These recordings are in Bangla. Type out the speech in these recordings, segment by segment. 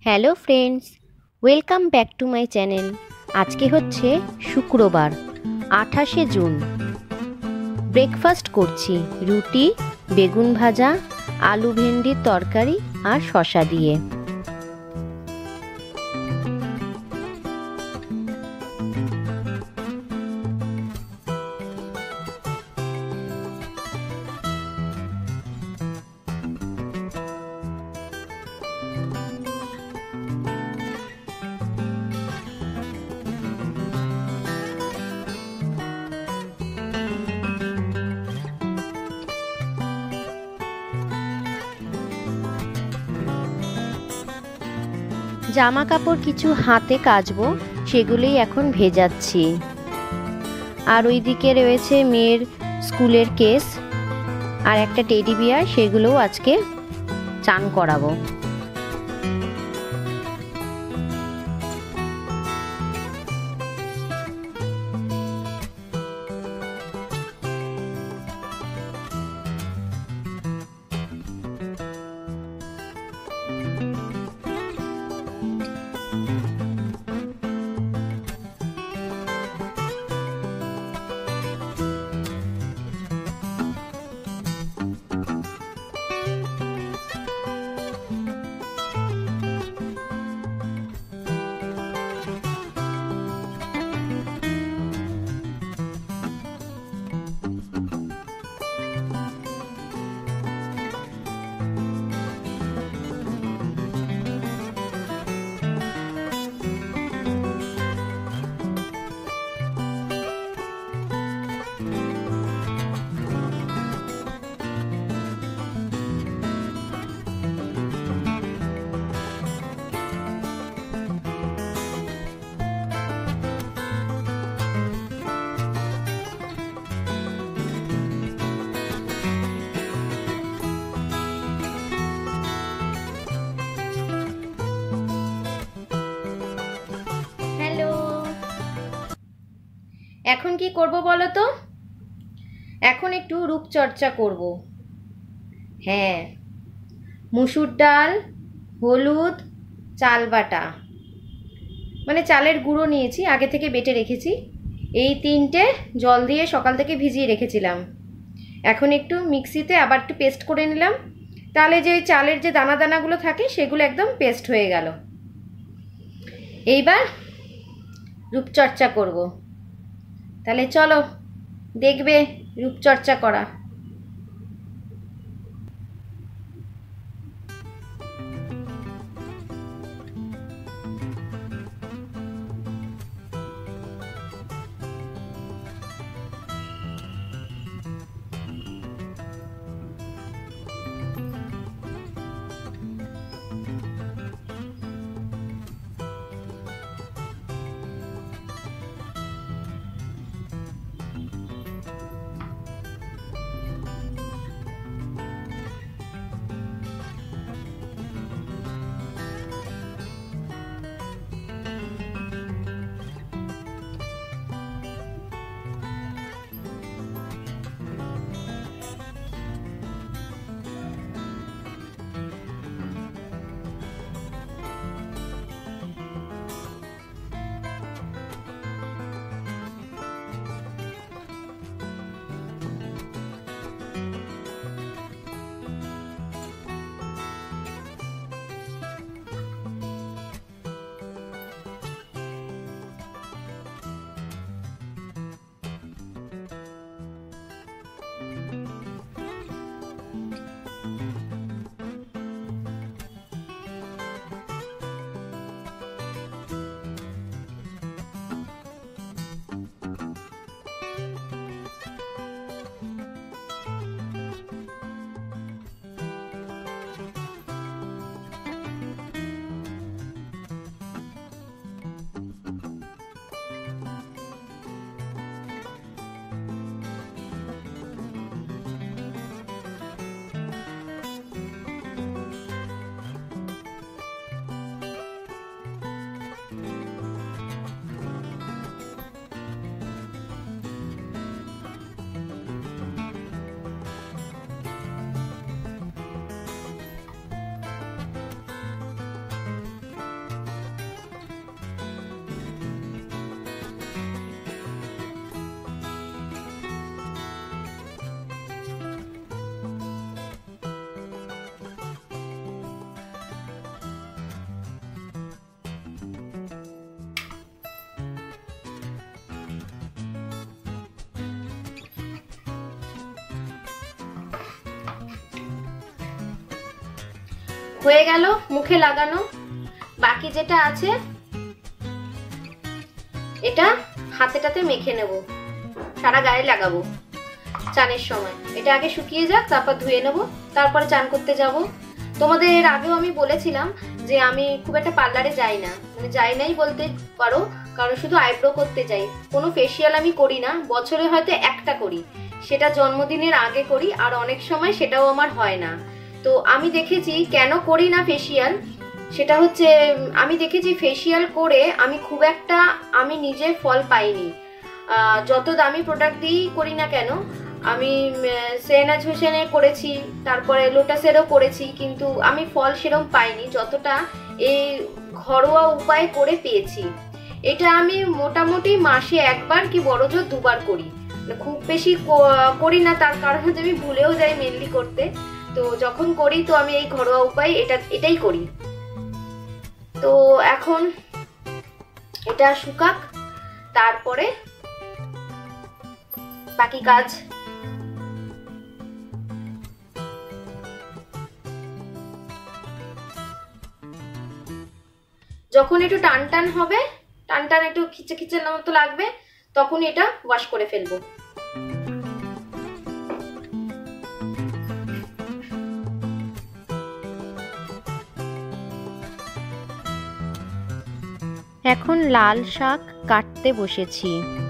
Hello friends, welcome back to my channel. আজকে হচ্ছে শুক্রবার 28শে জুন। ব্রেকফাস্ট করছি রুটি, বেগুন ভাজা, আলু ভেন্ডির তরকারি আর শসা দিয়ে। জামা কাপড় কিছু হাতে কাচবো, সেগুলোই এখন ভেজাচ্ছি। আর ওইদিকে রয়েছে মেয়ের স্কুলের কেস আর একটা টেডি বিয়ার, সেগুলোও আজকে চান করাবো। হ্যালো, এখন কি করব বলো তো? এখন একটু রূপচর্চা করব। হ্যাঁ, মুসুর ডাল, হলুদ, চাল বাটা, মানে চালের গুঁড়ো নিয়েছি, আগে থেকে বেটে রেখেছি। এই তিনটে জল দিয়ে সকাল থেকে ভিজিয়ে রেখেছিলাম। এখন একটু মিক্সিতে আবার একটু পেস্ট করে নিলাম, তাহলে যে ওই চালের যে দানা দানাগুলো থাকে সেগুলো একদম পেস্ট হয়ে গেল। এইবার রূপচর্চা করব। তাহলে চলো, দেখবে রূপচর্চা করা। হয়ে গেল মুখে লাগানো। বাকি যেটা আছে এটা হাতেটাতে মেখে নেব, সারা গায়ে লাগাবো চানের সময়। এটা আগে শুকিয়ে যাক, তারপর ধুয়ে নেব, তারপরে চান করতে যাব। তোমাদের এর আগেও আমি বলেছিলাম যে আমি খুব একটা পার্লারে যাই না, মানে যাই নাই বলতে পারো, কারণ শুধু আইব্রো করতে যাই। কোনো ফেসিয়াল আমি করি না, বছরে হয়তো একটা করি, সেটা জন্মদিনের আগে করি, আর অনেক সময় সেটাও আমার হয় না। তো আমি দেখেছি কেন করি না ফেসিয়াল, সেটা হচ্ছে আমি দেখেছি ফেসিয়াল করে আমি খুব একটা আমি নিজে ফল পাইনি। যত দামি প্রোডাক্ট দিয়েই করি না কেন, আমি সেনাজ হোসেনের করেছি, তারপরে লোটাসেরও করেছি, কিন্তু আমি ফল সেরকম পাইনি যতটা এই ঘরোয়া উপায় করে পেয়েছি। এটা আমি মোটামুটি মাসে একবার কি বড়জোর দুবার করি, খুব বেশি করি না, তার কারণ হচ্ছে আমি ভুলেও যাই মেনলি করতে। তো যখন করি তো আমি এই ঘরোয়া উপায় এটাই করি। তো এখন এটা শুকাক, তারপরে বাকি কাজ। যখন একটু টান টান হবে, টান টান একটু খিচে খিচে মতো লাগবে, তখন এটা ওয়াশ করে ফেলবো। এখন লাল শাক কাটতে বসেছি।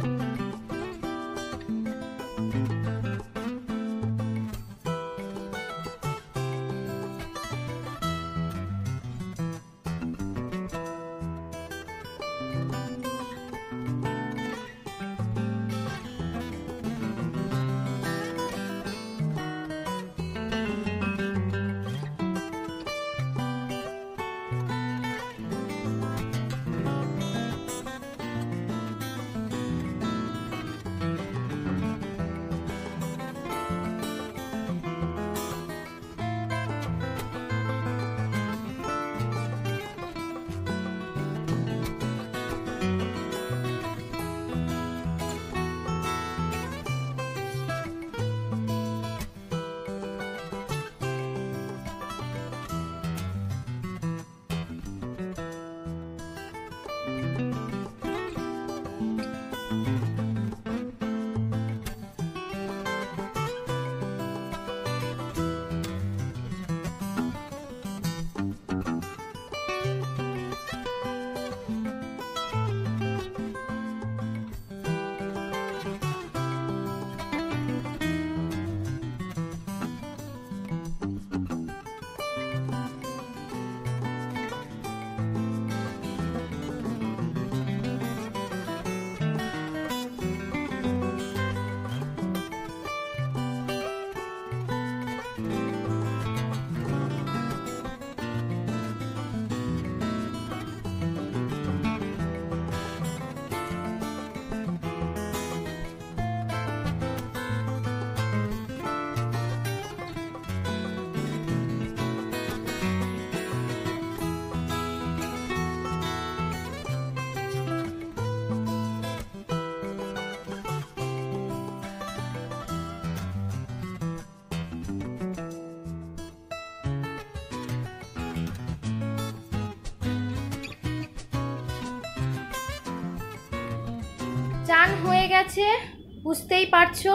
চান হয়ে গেছে, বুঝতেই পারছো।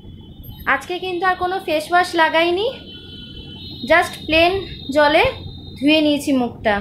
আজকে কিন্তু আর কোনো ফেস ওয়াশ লাগাইনি, জাস্ট প্লেন জলে ধুয়ে নিয়েছি মুখটা।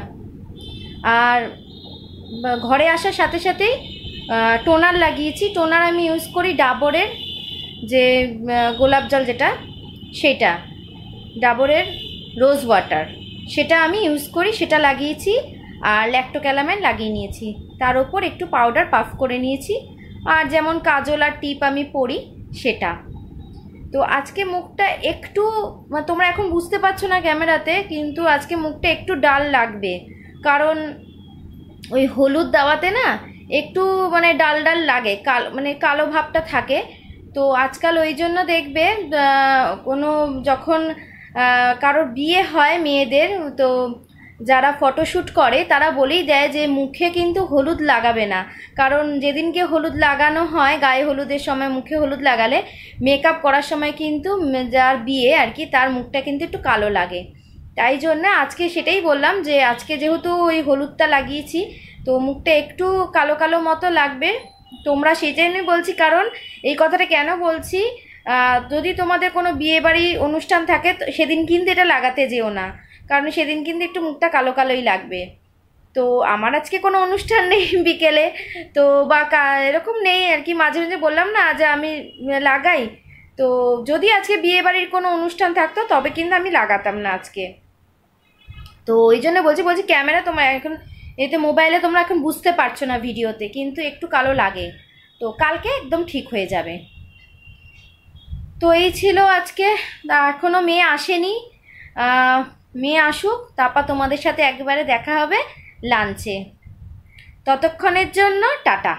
আর ঘরে আসার সাথে সাথেই টোনার লাগিয়েছি। টোনার আমি ইউজ করি ডাবরের, যে গোলাপ জল যেটা, সেটা ডাবরের রোজ ওয়াটার, সেটা আমি ইউজ করি, সেটা লাগিয়েছি। আর ল্যাক্টোক্যালামাইন লাগিয়ে নিয়েছি, তার ওপর একটু পাউডার পাফ করে নিয়েছি। আর যেমন কাজল আর টিপ আমি পরি সেটা। তো আজকে মুখটা একটু, তোমরা এখন বুঝতে পারছো না ক্যামেরাতে, কিন্তু আজকে মুখটা একটু ডাল লাগবে, কারণ ওই হলুদ দেওয়াতে না একটু মানে ডাল ডাল লাগে, মানে কালো ভাবটা থাকে। তো আজকাল ওই জন্য দেখবে কোনো যখন কারোর বিয়ে হয় মেয়েদের, তো যারা ফটোশ্যুট করে তারা বলেই দেয় যে মুখে কিন্তু হলুদ লাগাবে না, কারণ যেদিনকে হলুদ লাগানো হয়, গায়ে হলুদের সময় মুখে হলুদ লাগালে মেকআপ করার সময় কিন্তু যার বিয়ে আর কি, তার মুখটা কিন্তু একটু কালো লাগে। তাই জন্য আজকে সেটাই বললাম যে আজকে যেহেতু ওই হলুদটা লাগিয়েছি তো মুখটা একটু কালো কালো মতো লাগবে। তোমরা সেই জন্যই বলছি, কারণ এই কথাটা কেন বলছি, যদি তোমাদের কোনো বিয়েবাড়ি অনুষ্ঠান থাকে তো সেদিন কিন্তু এটা লাগাতে যেও না, কারণ সেদিন কিন্তু একটু মুখটা কালো কালোই লাগবে। তো আমার আজকে কোনো অনুষ্ঠান নেই বিকেলে, তো বা এরকম নেই আর কি, মাঝে মাঝে বললাম না যে আমি লাগাই, তো যদি আজকে বিয়েবাড়ির কোনো অনুষ্ঠান থাকতো তবে কিন্তু আমি লাগাতাম না আজকে। তো ওই জন্য বলছি ক্যামেরা তোমার এখন এতে মোবাইলে তোমরা এখন বুঝতে পারছো না ভিডিওতে, কিন্তু একটু কালো লাগে, তো কালকে একদম ঠিক হয়ে যাবে। তো এই ছিল আজকে। এখনও মেয়ে আসেনি, মেয়ে আসুক তারপর তোমাদের সাথে একেবারে দেখা হবে লাঞ্চে। ততক্ষণের জন্য টাটা।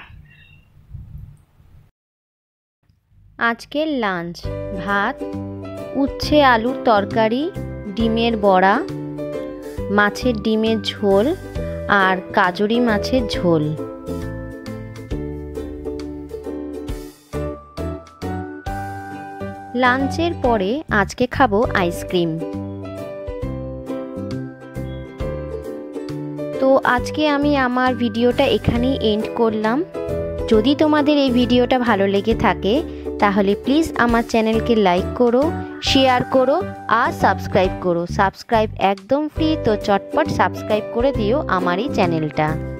আজকের লাঞ্চ: ভাত, উচ্ছে আলুর তরকারি, ডিমের বড়া, মাছের ডিমের ঝোল আর কাজুরি মাছের ঝোল। লাঞ্চের পরে আজকে খাবো আইসক্রিম। তো আজকে আমি আমার ভিডিওটা এখানেই এন্ড করলাম। যদি তোমাদের এই ভিডিওটা ভালো লেগে থাকে তাহলে প্লিজ আমার চ্যানেলকে লাইক করো, শেয়ার করো আর সাবস্ক্রাইব করো। সাবস্ক্রাইব একদম ফ্রি, তো চটপট সাবস্ক্রাইব করে দিও আমার এই চ্যানেলটা।